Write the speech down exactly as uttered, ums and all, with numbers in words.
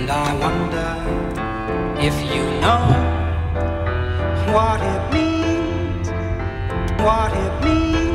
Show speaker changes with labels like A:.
A: And I wonder if you know what it means, what it means.